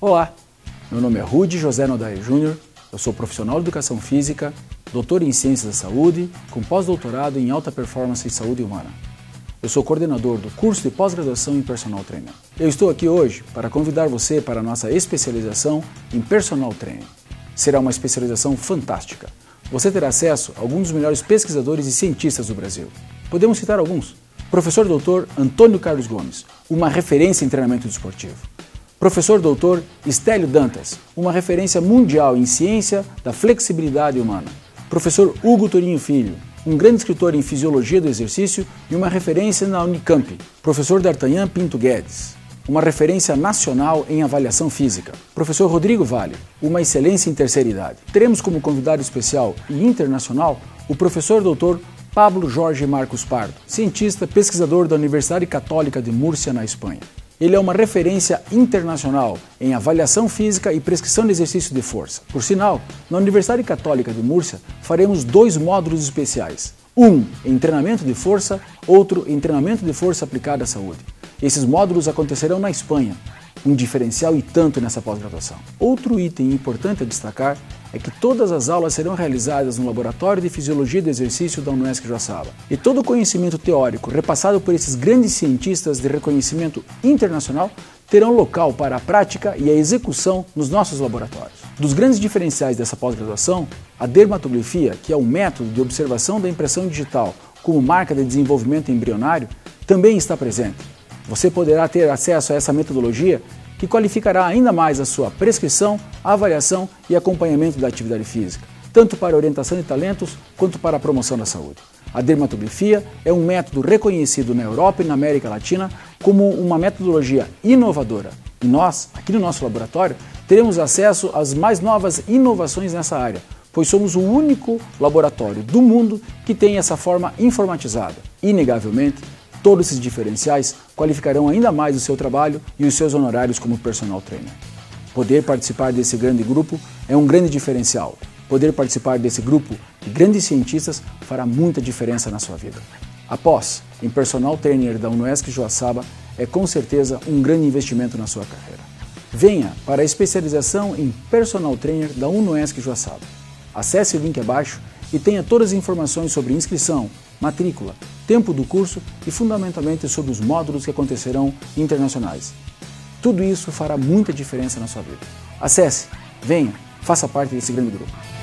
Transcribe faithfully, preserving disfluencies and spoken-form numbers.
Olá, meu nome é Rudy José Nodair Júnior, eu sou profissional de Educação Física, doutor em Ciências da Saúde, com pós-doutorado em Alta Performance e Saúde Humana. Eu sou coordenador do curso de pós-graduação em Personal Trainer. Eu estou aqui hoje para convidar você para a nossa especialização em Personal Training. Será uma especialização fantástica. Você terá acesso a alguns dos melhores pesquisadores e cientistas do Brasil. Podemos citar alguns. Professor doutor Antônio Carlos Gomes, uma referência em treinamento desportivo. Professor doutor Estélio Dantas, uma referência mundial em ciência da flexibilidade humana. Professor Hugo Torinho Filho, um grande escritor em fisiologia do exercício e uma referência na Unicamp. Professor D'Artagnan Pinto Guedes, uma referência nacional em avaliação física. Professor Rodrigo Vale, uma excelência em terceira idade. Teremos como convidado especial e internacional o professor doutor Pablo Jorge Marcos Pardo, cientista pesquisador da Universidade Católica de Múrcia, na Espanha. Ele é uma referência internacional em avaliação física e prescrição de exercício de força. Por sinal, na Universidade Católica de Múrcia faremos dois módulos especiais. Um em treinamento de força, outro em treinamento de força aplicada à saúde. Esses módulos acontecerão na Espanha, um diferencial e tanto nessa pós-graduação. Outro item importante a destacar é que todas as aulas serão realizadas no Laboratório de Fisiologia do Exercício da UNESC Joaçaba. E todo o conhecimento teórico repassado por esses grandes cientistas de reconhecimento internacional terão local para a prática e a execução nos nossos laboratórios. Dos grandes diferenciais dessa pós-graduação, a dermatografia, que é um método de observação da impressão digital como marca de desenvolvimento embrionário, também está presente. Você poderá ter acesso a essa metodologia que qualificará ainda mais a sua prescrição, avaliação e acompanhamento da atividade física, tanto para a orientação de talentos quanto para a promoção da saúde. A dermatografia é um método reconhecido na Europa e na América Latina como uma metodologia inovadora. E nós, aqui no nosso laboratório, teremos acesso às mais novas inovações nessa área, pois somos o único laboratório do mundo que tem essa forma informatizada. Inegavelmente, todos esses diferenciais qualificarão ainda mais o seu trabalho e os seus honorários como personal trainer. Poder participar desse grande grupo é um grande diferencial. Poder participar desse grupo de grandes cientistas fará muita diferença na sua vida. A pós em personal trainer da UNESC Joaçaba é com certeza um grande investimento na sua carreira. Venha para a especialização em personal trainer da UNESC Joaçaba. Acesse o link abaixo e tenha todas as informações sobre inscrição, matrícula, tempo do curso e fundamentalmente sobre os módulos que acontecerão internacionais. Tudo isso fará muita diferença na sua vida. Acesse, venha, faça parte desse grande grupo.